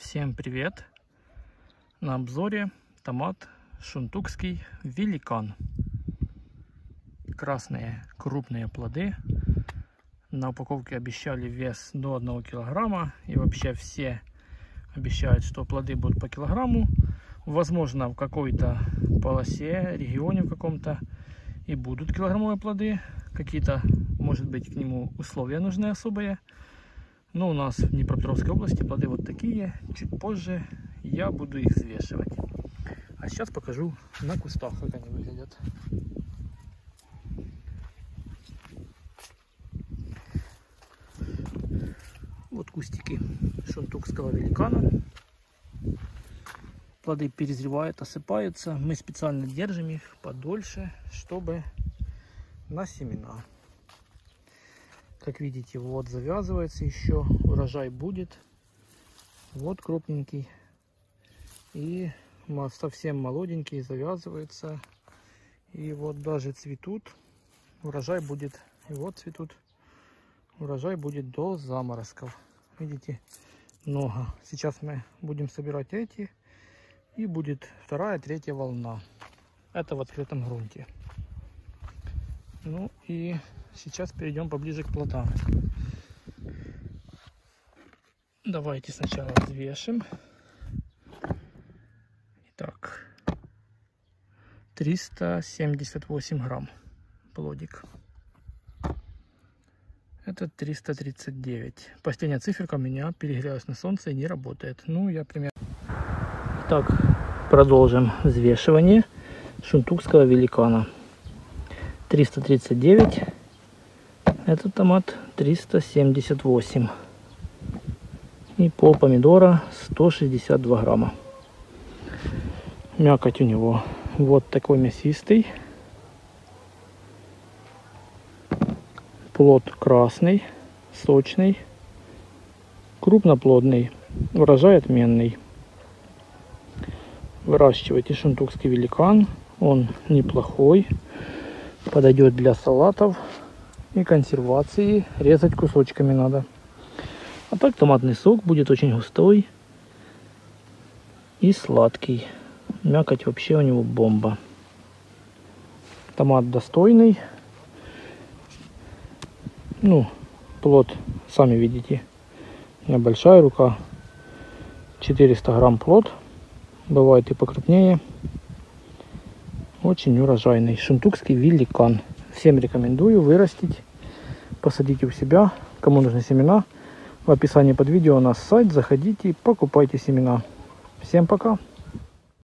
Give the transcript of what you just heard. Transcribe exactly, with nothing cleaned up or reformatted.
Всем привет! На обзоре томат шунтукский великан. Красные крупные плоды. На упаковке обещали вес до одного килограмма. И вообще все обещают, что плоды будут по килограмму. Возможно, в какой-то полосе, регионе в каком-то и будут килограммовые плоды. Какие-то, может быть, к нему условия нужны особые. Но у нас в Днепропетровской области плоды вот такие. Чуть позже я буду их взвешивать. А сейчас покажу на кустах, как они выглядят. Вот кустики шунтукского великана. Плоды перезревают, осыпаются. Мы специально держим их подольше, чтобы на семена. Как видите, вот завязывается еще, урожай будет. Вот крупненький. И совсем молоденький завязывается. И вот даже цветут. Урожай будет. И вот цветут. Урожай будет до заморозков. Видите, много. Сейчас мы будем собирать эти. И будет вторая, третья волна. Это в открытом грунте. Ну и сейчас перейдем поближе к плодам. Давайте сначала взвешим. Итак, триста семьдесят восемь грамм плодик. Это триста тридцать девять. Последняя циферка у меня перегрелась на солнце и не работает. Ну, я примерно... Так, продолжим взвешивание шунтукского великана. триста тридцать девять. Этот томат триста семьдесят восемь. И пол помидора сто шестьдесят два грамма. Мякоть у него вот такой мясистый. Плод красный, сочный, крупноплодный. Урожай отменный. Выращивайте шунтукский великан. Он неплохой. Подойдет для салатов и консервации. Резать кусочками надо. А так томатный сок будет очень густой и сладкий. Мякоть вообще у него бомба. Томат достойный. Ну, плод, сами видите. У меня большая рука. четыреста грамм плод. Бывает и покрупнее. Очень урожайный шунтукский великан. Всем рекомендую вырастить, посадите у себя. Кому нужны семена, в описании под видео у нас сайт. Заходите, покупайте семена. Всем пока!